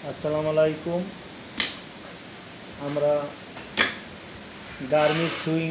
আসসালামু আলাইকুম। আমরা গার্মেন্টস সুইং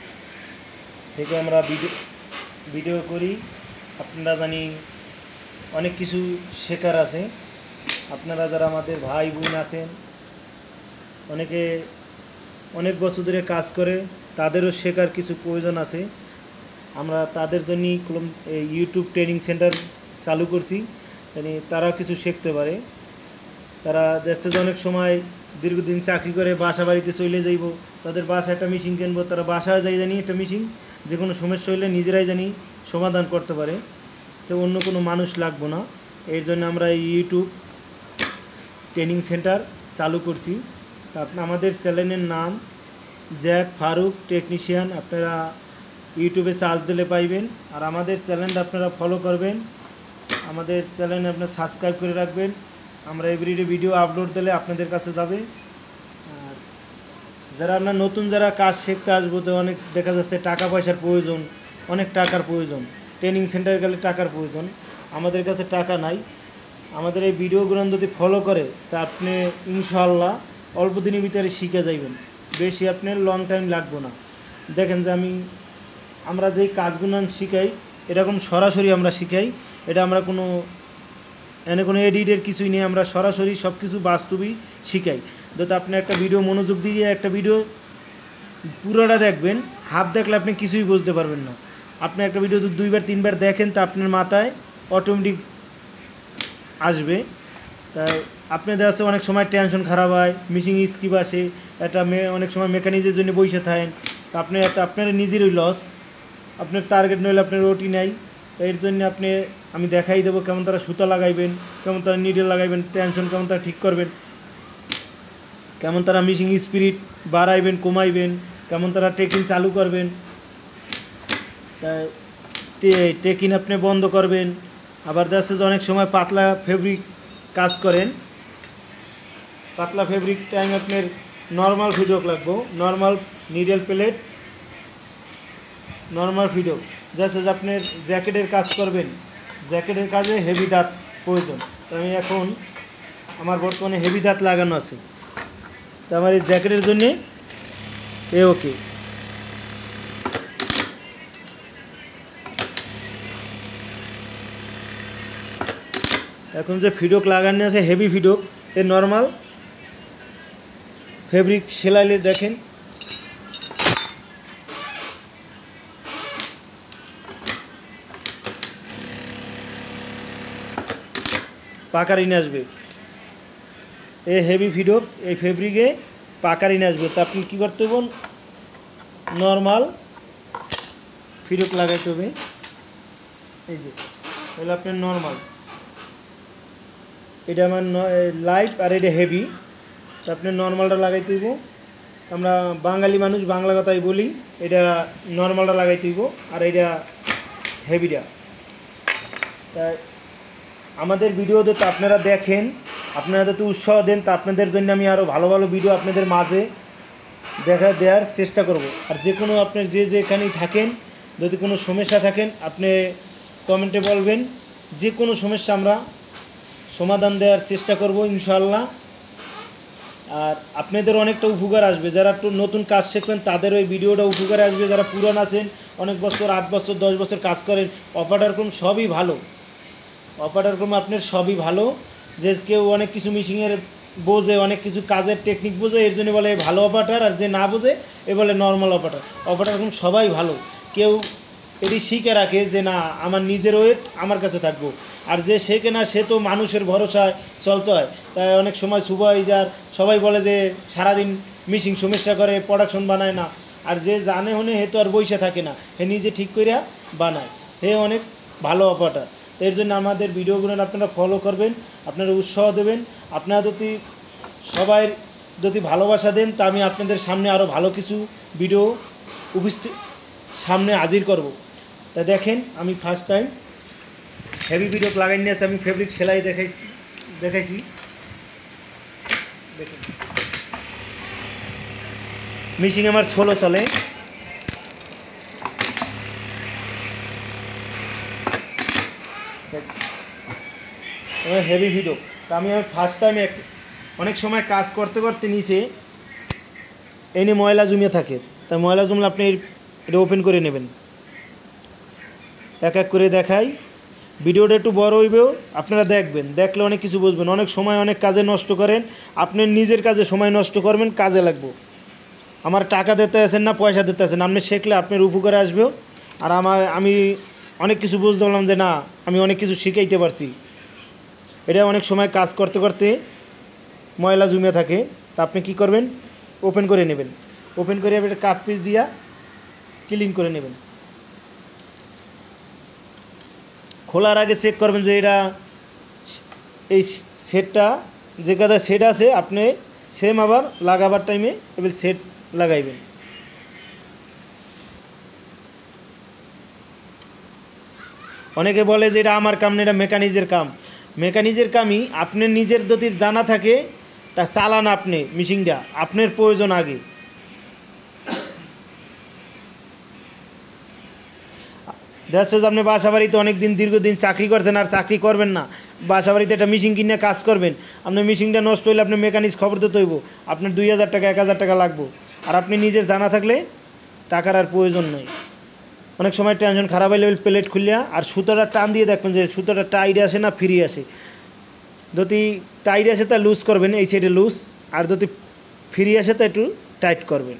থেকে আমরা ভিডিও করি। আপনারা জানি অনেক কিছু শেখার আছে। আপনারা যারা আমাদের ভাই বোন আছেন, অনেকে অনেক বছর ধরে কাজ করে, তাদেরও শেখার কিছু প্রয়োজন আছে। আমরা তাদের জন্যই ইউটিউব ট্রেনিং সেন্টার চালু করছি, মানে তারা কিছু শিখতে পারে। তারা দেখছে যে অনেক সময় দীর্ঘদিন চাকরি করে বাসা বাড়িতে চলে যাইব, তাদের বাসায় একটা মেশিন কিনবো, তারা বাসায় যাই জানি একটা মেশিন যে কোনো সমস্যা হইলে নিজেরাই জানি সমাধান করতে পারে, তো অন্য কোনো মানুষ লাগবো না। এর জন্য আমরা এই ইউটিউব ট্রেনিং সেন্টার চালু করছি। তা আমাদের চ্যানেলের নাম জ্যাক ফারুক টেকনিশিয়ান। আপনারা ইউটিউবে সার্চ দিলে পাইবেন। আর আমাদের চ্যানেলটা আপনারা ফলো করবেন, আমাদের চ্যানেলে আপনারা সাবস্ক্রাইব করে রাখবেন। আমরা এভরিডে ভিডিও আপলোড দিলে আপনাদের কাছে যাবে। আর যারা আপনার নতুন যারা কাজ শিখতে আসবো, তো অনেক দেখা যাচ্ছে টাকা পয়সার প্রয়োজন, অনেক টাকার প্রয়োজন, ট্রেনিং সেন্টারে গেলে টাকার প্রয়োজন। আমাদের কাছে টাকা নাই। আমাদের এই ভিডিওগুলো যদি ফলো করে, তা আপনি ইনশাআল্লাহ অল্প দিনের ভিতরে শিখে যাইবেন, বেশি আপনার লং টাইম লাগবে না। দেখেন যে আমরা যেই কাজগুলো শিখাই, এরকম সরাসরি আমরা শিখাই। এটা আমরা কোনো এডিটের কিছুই নেই, আমরা সরাসরি সব কিছু বাস্তবই শিখাই। যাতে আপনি একটা ভিডিও মনোযোগ দিয়ে একটা ভিডিও পুরোটা দেখবেন, হাফ দেখলে আপনি কিছুই বুঝতে পারবেন না। আপনি একটা ভিডিও যদি 2বার 3বার দেখেন, তা আপনার মাথায় অটোমেটিক আসবে। তাই আপনি দেখা যাচ্ছে অনেক সময় টেনশন খারাপ হয়, মিসিং স্কিপ আসে, একটা অনেক সময় মেকানিজের জন্য বসে থাকেন, তা আপনার নিজেরই লস। আপনার টার্গেট নইলে আপনার ওটি নাই। এর জন্য আমি দেখাই দেবো কেমন তারা সুতা লাগাইবেন, কেমন তারা নিডেল লাগাইবেন, টেনশন কেমন তারা ঠিক করবেন, কেমন তারা মিশিং স্পিরিট বাড়াইবেন কমাইবেন, কেমন তারা টেকিং চালু করবেন, তাই টেকিং আপনি বন্ধ করবেন। আবার দেখছে যে অনেক সময় পাতলা ফেব্রিক কাজ করেন, পাতলা ফেব্রিক টাইম আপনার নর্মাল ফিডক লাগবো, normal needle plate, normal feed dog. যাচ্ছে যে আপনার জ্যাকেটের কাজ করবেন, জ্যাকেটের কাজে হেভি দাঁত প্রয়োজন। তো আমি এখন আমার বর্তমানে হেভি দাঁত লাগানো আছে, তো আমার এই জ্যাকেটের জন্যে ওকে। এখন যে ফিডক লাগানো আছে হেভি ফিডক, এর নর্মাল ফেব্রিক সেলাইলে দেখেন পাকারিনে আসবে। এই হেভি ফিডক এই ফেব্রিকে পাকারিনে আসবে। তা আপনি কী করতে হবেন, নর্মাল ফিডক লাগাইতে হবে। এই যে তাহলে আপনার নর্মাল, এটা আমার লাইট আর এটা হেভি, তো আপনি নর্মালটা লাগাইতে হইব। আমরা বাঙালি মানুষ, বাংলা কথাই বলি, এটা নর্মালটা লাগাইতে হইব আর এটা হেভিটা। তাই আমাদের ভিডিও তো আপনারা দেখেন, আপনারা তো উৎসাহ দেন, তা আপনাদের জন্য আমি আরও ভালো ভালো ভিডিও আপনাদের মাঝে দেওয়ার চেষ্টা করব। আর যে কোনো আপনার যেখানেই থাকেন, যদি কোনো সমস্যা থাকেন আপনি কমেন্টে বলবেন, যে কোনো সমস্যা আমরা সমাধান দেওয়ার চেষ্টা করব ইনশাআল্লাহ। আর আপনাদের অনেকটা উপকার আসবে, যারা একটু নতুন কাজ শিখবেন তাদের ওই ভিডিওটা উপকারে আসবে। যারা পুরান আছেন, অনেক বছর 8 বছর 10 বছর কাজ করেন, অপারেটর ক্রম সবই ভালো, অপারেটর ক্রম আপনার সবই ভালো। যে কেউ অনেক কিছু মিশিংয়ের বোঝে, অনেক কিছু কাজের টেকনিক বোঝে, এর জন্য বলে ভালো অপারেটর, আর যে না বোঝে এ বলে নর্মাল অপারেটর। অপারেটর ক্রম সবাই ভালো। কেউ এটি শিখে রাখে যে না আমার নিজের ওয়েট আমার কাছে থাকবো, আর যে শেখে না সে তো মানুষের ভরসায় চলতে হয়। তাই অনেক সময় সুপারভাইজার সবাই বলে যে সারাদিন মিশিং সমস্যা করে, প্রোডাকশন বানায় না। আর যে জানে হনে হে তো আর বইসা থাকে না, হে নিজে ঠিক করিয়া বানায়, হে অনেক ভালো অপারেটর। এর জন্য আমাদের ভিডিওগুলো আপনারা ফলো করবেন, আপনারা উৎসাহ দেবেন। আপনারা সবাই যদি ভালোবাসা দেন, তা আমি আপনাদের সামনে আরও ভালো কিছু ভিডিও সামনে হাজির করব। তা দেখেন আমি ফার্স্ট টাইম হেভি ভিডিও লাগাই নিয়ে আসি, আমি ফেব্রিক সেলাই দেখাইছি। দেখেন মিশিং আমার ছোলো চলে, হেভি ভিডিও। তা আমি ফার্স্ট টাইম অনেক সময় কাজ করতে করতে নিচে এনে ময়লা জমে থাকে, তাই ময়লা জমলে আপনি এটা ওপেন করে নেবেন। এক এক করে দেখাই, ভিডিওটা একটু বড় হইবেও, আপনারা দেখবেন, দেখলে অনেক কিছু বুঝবেন। অনেক সময় অনেক কাজে নষ্ট করেন, আপনি নিজের কাজে সময় নষ্ট করবেন, কাজে লাগবো। আমার টাকা দিতে আছেন না পয়সা দিতে আছেন, আপনি শিখলে আপনার উপকারে আসবেও। আর আমি অনেক কিছু বুঝতে পারলাম যে না, আমি অনেক কিছু শিখাইতে পারছি। এটা অনেক সময় কাজ করতে করতে ময়লা জমে থাকে, তা আপনি কি করবেন, ওপেন করে নেবেন। ওপেন করে এবার কাট পিস দিয়া ক্লিন করে নেবেন। খোলার আগে চেক করবেন যে এটা এই সেটটা যে কাদা সেট আছে, আপনি সেম আবার লাগাবার টাইমে এবার সেট লাগাইবেন। অনেকে বলে যে এটা আমার কাম না, এটা মেকানিজের কাম। মেকানিজের কামই আপনার নিজের যদি জানা থাকে তা চালান আপনি মেশিনটা, আপনার প্রয়োজন আগে। দেখা যাচ্ছে যে আপনি বাসা বাড়িতে অনেক দিন দীর্ঘদিন চাকরি করছেন আর চাকরি করবেন না, বাসা বাড়িতে একটা মেশিন কিনে কাজ করবেন, আপনার মেশিনটা নষ্ট হইলে আপনি মেকানিজ খবর দিতে হইব, আপনার 2000 টাকা 1000 টাকা লাগবে। আর আপনি নিজের জানা থাকলে টাকার আর প্রয়োজন নেই। অনেক সময় টেনশন খারাপ হইলে প্লেট খুলিয়া আর সুতোটা টান দিয়ে দেখবেন যে সুতোটা টাইট আসে না ফ্রি আসে। যদি টাইট আসে তা লুজ করবেন, এই সাইডে লুজ, আর যদি ফ্রি আসে তা একটু টাইট করবেন।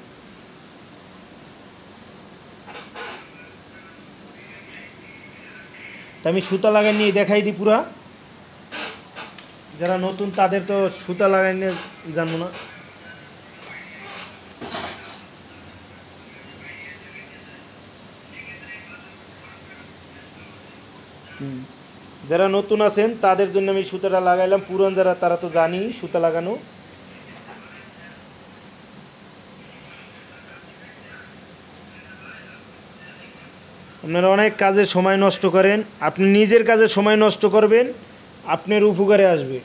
তা আমি সুতা লাগাই নিয়ে দেখাই দিই পুরা। যারা নতুন তাদের তো সুতা লাগাই নিয়ে জানবো না। যারা নতুন আছেন তাদের জন্য আমি সুতাটা লাগাইলাম, পুরান যারা তারা তো জানি সুতা লাগানো। আপনারা অনেক কাজে সময় নষ্ট করেন, আপনি নিজের কাজে সময় নষ্ট করবেন, আপনার উপকারে আসবে।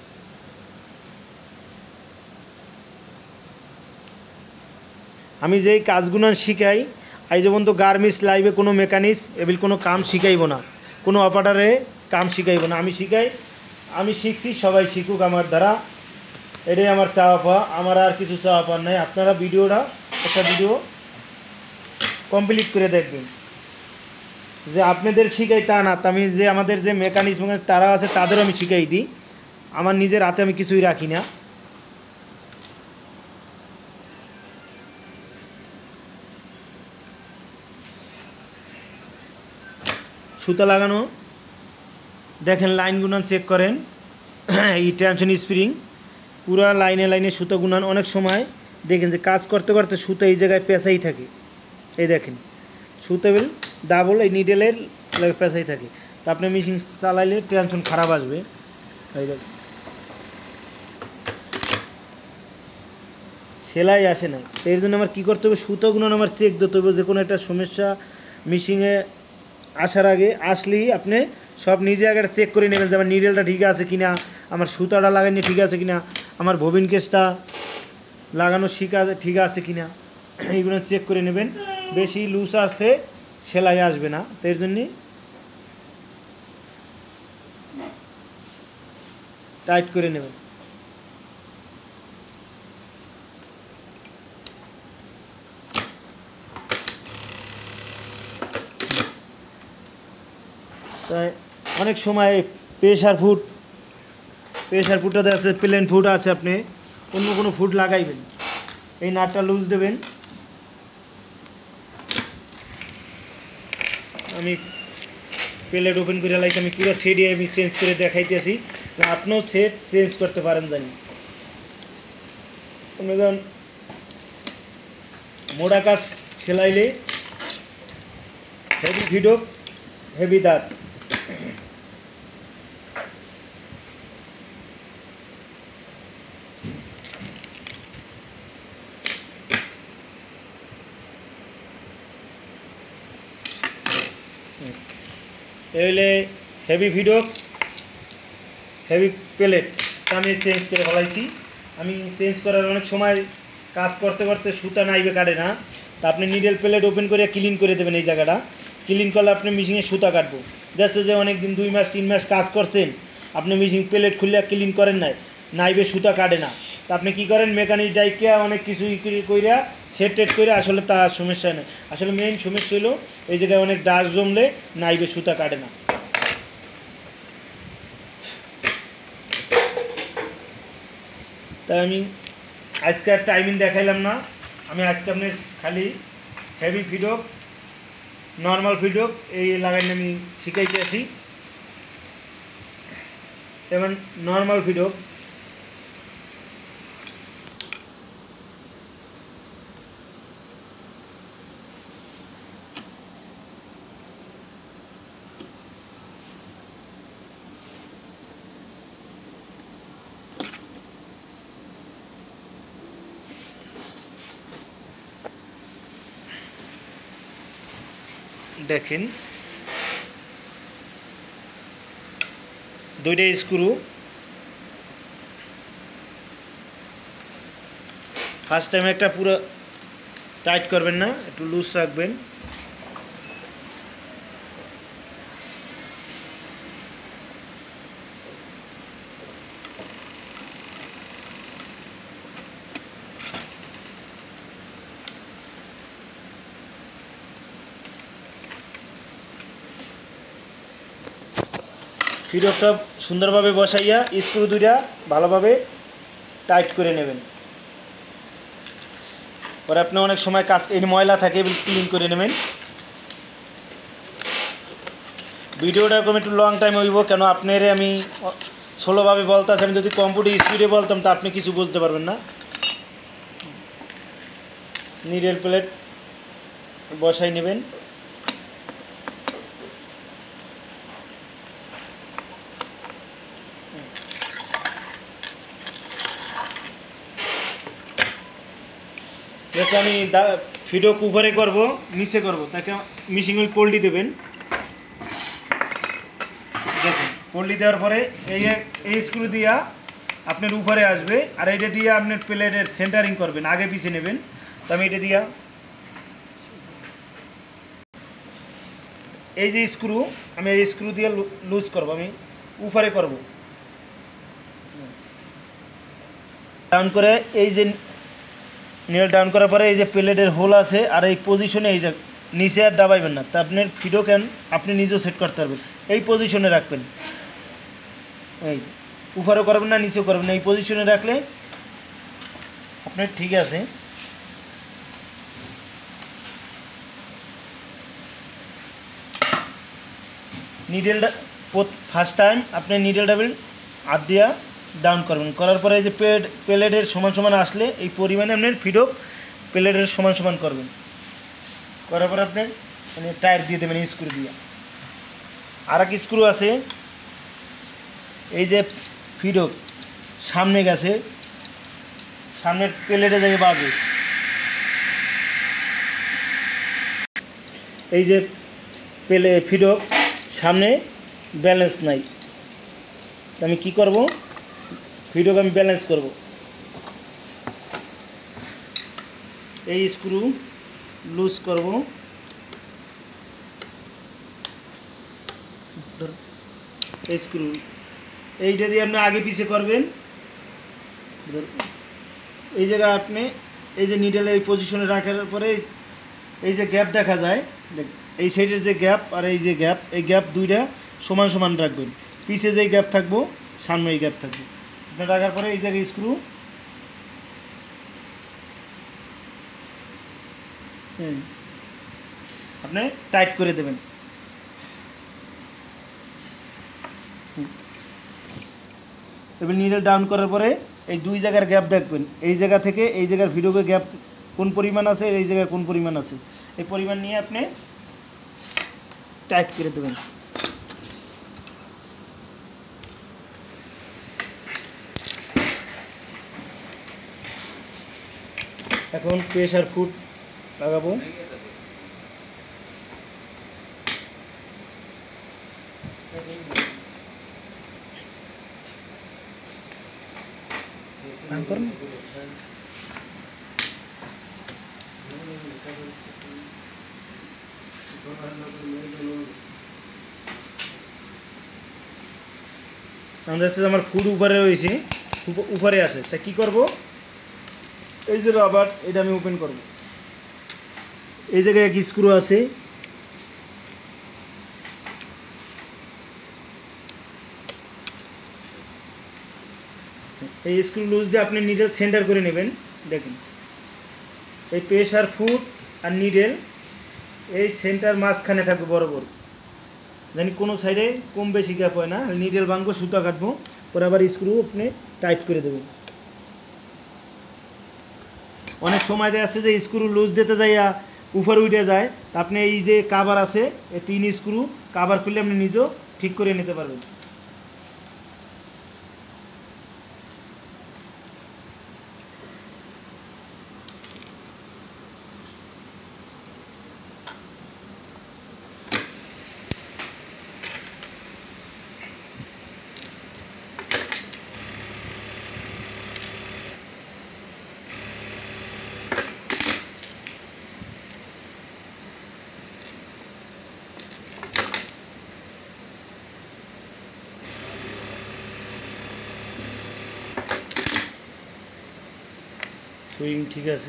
আমি যেই কাজগুলো শিখাই, এই যেমন তো গার্মেন্টস লাইভে কোনো মেকানিক্স এবিল কোনো কাম শিখাইব না, কোনো অপারেটরে কাম শিখাইব না। আমি শিখাই, আমি শিখছি, সবাই শিখুক আমার দ্বারা, এটাই আমার চাওয়া পাওয়া। আমার আর কিছু চাওয়া পাওয়ার নাই। আপনারা ভিডিওটা একটা ভিডিও কমপ্লিট করে দেখবেন। যে আপনাদের শিখাই তা না, আমি যে আমাদের যে মেকানিক্স তারা আছে তাদেরও আমি শিখাই দিই, আমার নিজের হাতে আমি কিছুই রাখি না। সুতা লাগানো দেখেন, লাইন গুনান চেক করেন, এই টেনশন স্প্রিং পুরা লাইনে লাইনে সুতা গুনান। অনেক সময় দেখেন যে কাজ করতে করতে সুতা এই জায়গায় পেঁচাই থাকে, এই দেখেন সুতা বেল ডাবল এই নিডেলের পেঁচাই থাকে। তা আপনি মেশিন চালাইলে টেনশন খারাপ আসবে। এই দেখেন সেলাই আসে না, এর জন্য আমার কী করতে হবে, সুতাগুলো আমার চেক দিতে হবে। যে কোনো একটা সমস্যা মেশিনে আসার আগে আসলেই আপনি সব নিজে আগে চেক করে নেবেন যে আমার নিডেলটা ঠিক আছে কিনা, আমার সুতাটা লাগানো ঠিক আছে কিনা, আমার ববিন কেসটা লাগানো ঠিক আছে কিনা, এইগুলো চেক করে নেবেন। বেশি লুজ আসলে সেলাই আসবে না, তো এর জন্যে টাইট করে নেবেন। তাই অনেক সময় প্রেশার ফুটটাতে আছে, প্লেন ফুট আছে, আপনি অন্য কোনো ফুট লাগাইবেন। এই নাটটা লুজ দেবেন। আমি প্লেট ওপেন করে লাইছি, আমি পুরো সেটই আমি চেঞ্জ করে দেখাইতেছি, আপনিও সেট চেঞ্জ করতে পারেন। জানি আপনি যখন মোড়া কাজ সেলাইলে হেভি ভিডক হেভি দাঁত, এলে হেভি ভিডক হেভি প্লেট আমি চেঞ্জ করে ফেলাইছি। আমি চেঞ্জ করার অনেক সময় কাজ করতে করতে সুতা নাইবে কাটে না, তা আপনি নিডেল প্লেট ওপেন করে ক্লিন করে দেবেন। এই জায়গাটা ক্লিন করলে আপনি মেশিনে সুতা কাটবো। যাচ্ছে যে অনেক দিন 2 মাস 3 মাস কাজ করছেন, আপনি মেশিন প্লেট খুললে ক্লিন করেন নাই, নাইবে সুতা কাটে না। তা আপনি কী করেন, মেকানিক ডাইকিয়া অনেক কিছু কইরা সেট টেট করে, আসলে তার সমস্যা নেই। আসলে মেইন সমস্যা হলো এই জায়গায় অনেক ডাস্ট জমলে নাইবে সুতা কাটে না। তাই আমি আজকে আর টাইমিং দেখাইলাম না, আমি আজকে আপনার খালি হেভি ফিডক নর্মাল ফিডক এই লাগাইলে আমি শিখাইতে আছি। যেমন নর্মাল ফিডক দেখেন, দুইটা স্ক্রু। ফার্স্ট টাইম একটা পুরো টাইট করবেন না, একটু লুজ রাখবেন। ফিডকটা সুন্দরভাবে বসাইয়া স্ক্রু দুইটা ভালোভাবে টাইট করে নেবেন। পরে আপনি অনেক সময় কাজ এই ময়লা থাকে ক্লিন করে নেবেন। ভিডিওটা এরকম একটু লং টাইম হইব, কেন আপনারে আমি স্লোভাবে বলতেছি। আমি যদি কম্পিউটার স্পিডে বলতাম তা আপনি কিছু বুঝতে পারবেন না। নিডেল প্লেট বসাই নেবেন। আমি ফিডক উপরে করব, নিচে করব, তাকে মিশিং অয়েল পোল্টি দেবেন। দেখুন, পোল্টি দেওয়ার পরে এই স্ক্রু দিয়া আপনার উপরে আসবে, আর এইটা দিয়ে আপনার প্লেটের সেন্টারিং করবেন, আগে পিছিয়ে নেবেন। তো আমি এটা দিয়া এই যে স্ক্রু, আমি এই স্ক্রু দিয়ে লুজ করব, আমি উপরে করব ডাউন করে। এই যে নেল ডাউন করার পরে এই যে প্লেটের হোল আছে, আর এই পজিশনে এই যে নিচে আর দাবাইবেন না। তা আপনার ফিডো ক্যান আপনি নিজেও সেট করতে পারবেন। এই পজিশনে রাখবেন, এই উপরেও করবেন না নিচেও করবেন না, এই পজিশনে রাখলে আপনার ঠিক আছে। নিডেলটা ফার্স্ট টাইম আপনি নিডেল ডাবল হাত দিয়া ডাউন করবেন, করার পরে এই যে প্লেটের সমান সমান আসলে এই পরিমাণে আপনার ফিডক প্লেটের সমান সমান করবেন। করার পরে আপনি মানে টায়ার দিয়ে দেবেন স্ক্রু দিয়ে। আর এক স্ক্রু আছে, এই যে ফিডক সামনে গেছে, সামনের প্লেটে যাবে বাজে, এই যে ফিডক সামনে ব্যালেন্স নাই। আমি কি করব, ফিডক আমি ব্যালেন্স করব। এই স্ক্রু লুজ করব, এই স্ক্রু এইটা দিয়ে আপনি আগে পিছে করবেন। এই জায়গা আপনি এই যে নিডেল এই পজিশনে রাখার পরে এই যে গ্যাপ দেখা যায়, এই সাইডের যে গ্যাপ আর এই যে গ্যাপ, এই গ্যাপ দুইটা সমান সমান রাখবেন। পিছে যেই গ্যাপ থাকবো সামনে এই গ্যাপ থাকবে। আপনি রাখার পরে এই জায়গায় স্ক্রু আপনি টাইট করে দেবেন। এবার নিডেল ডাউন করার পরে এই দুই জায়গার গ্যাপ দেখবেন, এই জায়গা থেকে এই জায়গার ভিডিওকে গ্যাপ কোন পরিমাণ আছে, এই জায়গায় কোন পরিমাণ আছে, এই পরিমাণ নিয়ে আপনি টাইট করে দেবেন। এখন প্রেসার ফুট লাগাবো। আমার ফুট উপরে রয়েছে, উপরে আছে, তা কি করব, এই যে রাবার এটা আমি ওপেন করব। এই জায়গায় এক স্ক্রু আছে, এই স্ক্রু লুজ দিয়ে আপনি নিডেল সেন্টার করে নেবেন। দেখুন এই প্রেসার ফুট আর নিডেল এই সেন্টার মাঝখানে থাকবে বরাবর, জানি কোনো সাইডে কম বেশি গ্যাপ হয় না। নিডেল ভাঙবো, সুতা কাটবো, পরে আবার স্ক্রু আপনি টাইট করে দেবেন। অনেক সময় দেখা যাচ্ছে যে স্ক্রু লুজ দিতে যাইয়া উপরে উঠে যায়, তা আপনি এই যে কাভার আছে এই 3 স্ক্রু কাভার খুললে আপনি নিজেও ঠিক করে নিতে পারবেন। সুইং ঠিক আছে,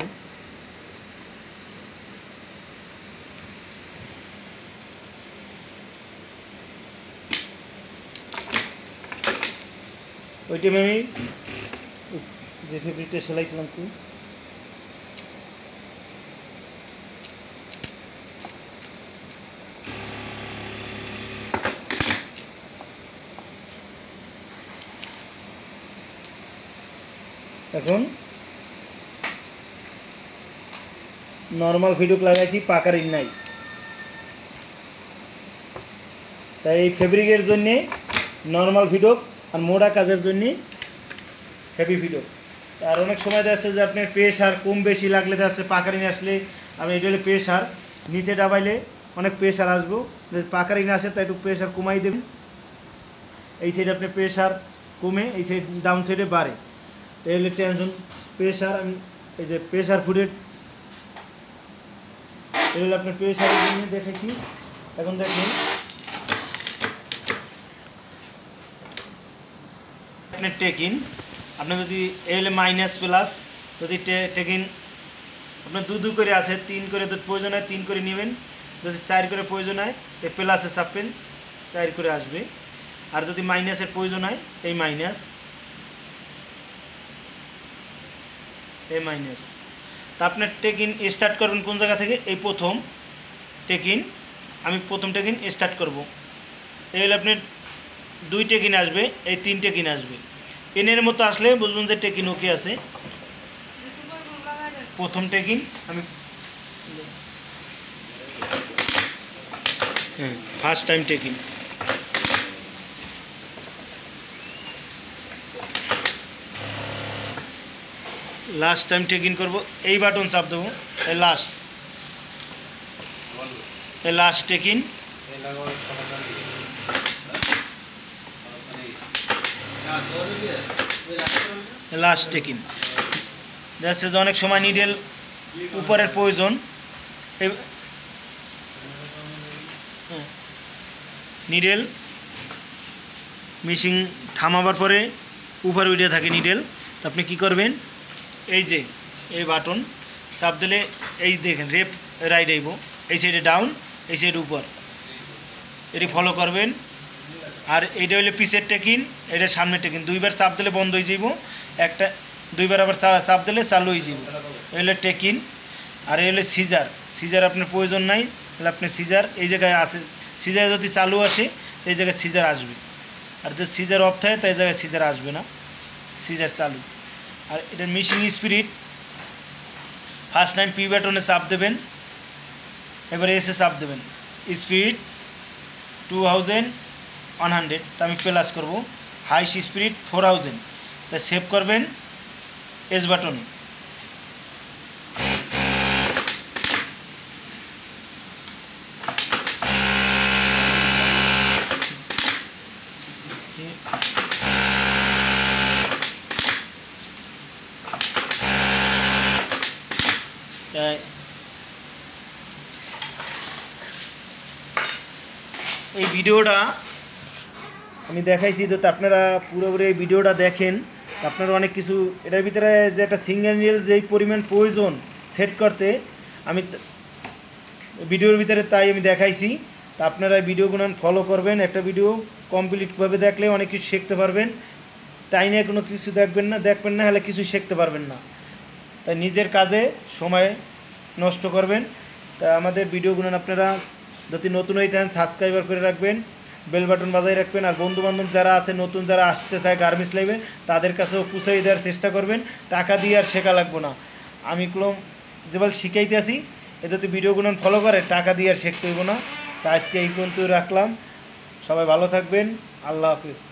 ওই টাইমে আমি যে ফেব্রিকটা সেলাইছিলাম কি এখন নর্মাল ফিডুক লাগাইছি, পাকা রিং নাই, তাই এই ফেব্রিকের জন্যে নর্মাল ফিডুক আর মোড়া কাজের জন্যে হেভি ফিডুক। আর অনেক সময় দেখা যে আপনার প্রেশার কম বেশি লাগলে দেখা পাকা রিং আসলে আমি এটা হলে প্রেশার নিচে ডাবাইলে অনেক প্রেশার আসবো, যদি পাকা রিং আসে তাই একটু প্রেশার কমাই দেবেন। এই সাইডে আপনার প্রেশার কমে এই সাইড ডাউন সাইডে বাড়ে, এই হলে টেনশন প্রেশার। আমি এই যে প্রেশার ফুডের এগুলো আপনার প্রেশারের জন্য দেখেছি। এখন দেখুন আপনার টেকিন, আপনার যদি এলে মাইনাস প্লাস যদি টেকিন আপনার দু করে আছে, 3 করে যদি প্রয়োজন হয় 3 করে নেবেন, যদি 4 করে প্রয়োজন হয় এই প্লাসে চাপবেন 4 করে আসবে, আর যদি মাইনাসের প্রয়োজন হয় এই মাইনাস এই মাইনাস। তা আপনার টেকিন স্টার্ট করবেন কোন জায়গা থেকে, এই প্রথম টেকিন, আমি প্রথম টেকিন স্টার্ট করব। এই হলে আপনার 2 টেকিন আসবে, এই 3 টেকিন আসবে, এনের মতো আসলে বুঝবেন যে টেকিন ওকে আছে। প্রথম টেকিন আমি first time tacking, last time tacking করব, এই বাটন চাপ দেবো, এই লাস্ট টেকিন, লাস্ট টেকিন। যাচ্ছে যে অনেক সময় নিডেল উপরের প্রয়োজন, নিডেল মেশিন থামাবার পরে উপরে উঠে থাকে নিডেল, আপনি কি করবেন, এই যে এই বাটন চাপ দিলে এই দেখেন লেফট রাইট আইব, এই সাইডে ডাউন এই সাইডে উপর, এটি ফলো করবেন। আর এইটা হইলে পিসের টেকিন, এটা সামনের টেকিন, 2বার চাপ দিলে বন্ধ হয়ে যাব, একটা 2বার আবার চাপ দিলে চালু হয়ে যাব, এই হলো টেকিন। আর এই হলো সিজার আপনার প্রয়োজন নাই, তাহলে আপনি সিজার এই জায়গায় আছে, সিজার যদি চালু আসে এই জায়গায় সিজার আসবে, আর যদি সিজার অফ থাকে তাই জায়গায় সিজার আসবে না, সিজার চালু। আর এটা machine spirit, first time P বাটনে চাপ দেবেন, এবারে এসে চাপ দেবেন, স্পিরিট 2100, তা আমি প্লাস করব, হাই স্পিরিট 4000, তা সেভ করবেন এস বাটনে। এই ভিডিওটা আমি দেখাইছি, তো আপনারা পুরোপুরি এই ভিডিওটা দেখেন, আপনার অনেক কিছু এটার ভিতরে যে একটা সিঙ্গেল রিল যেই পরিমাণ প্রয়োজন সেট করতে আমি ভিডিওর ভিতরে তাই আমি দেখাইছি। তা আপনারা ভিডিওগুলো ফলো করবেন, একটা ভিডিও কমপ্লিটভাবে দেখলে অনেক কিছু শিখতে পারবেন। তাই নিয়ে কোনো কিছু দেখবেন না হলে কিছু শিখতে পারবেন না। তাই নিজের কাজে সময় নষ্ট করবেন। তা আমাদের ভিডিওগুলো আপনারা যদি নতুন হয়ে থাকেন সাবস্ক্রাইবার করে রাখবেন, বেল বাটন বাজায় রাখবেন। আর বন্ধুবান্ধব যারা আছে নতুন যারা আসতে চায় গার্মেন্টস লাইভে তাদের কাছেও পুষাই দেওয়ার চেষ্টা করবেন। টাকা দিয়ে আর শেখা লাগবো না, আমি কোনো যেভাবে শিখাইতে আসি এ যদি ভিডিওগুলো ফলো করে টাকা দিয়ে আর শিখতে হইব না। তা আজকে এই পর্যন্ত রাখলাম। সবাই ভালো থাকবেন, আল্লাহ হাফিজ।